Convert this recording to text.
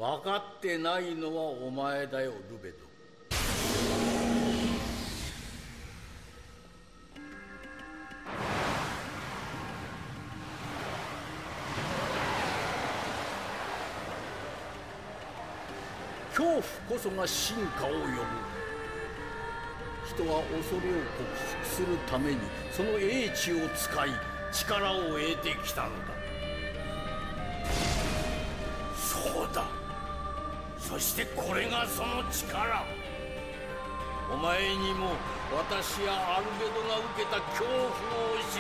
分かってないのはお前だよ、ルベド。恐怖こそが進化を呼ぶ。人は恐れを克服するためにその英知を使い力を得てきたのだ。そうだ。そしてこれがその力。お前にも私やアルベドが受けた恐怖を教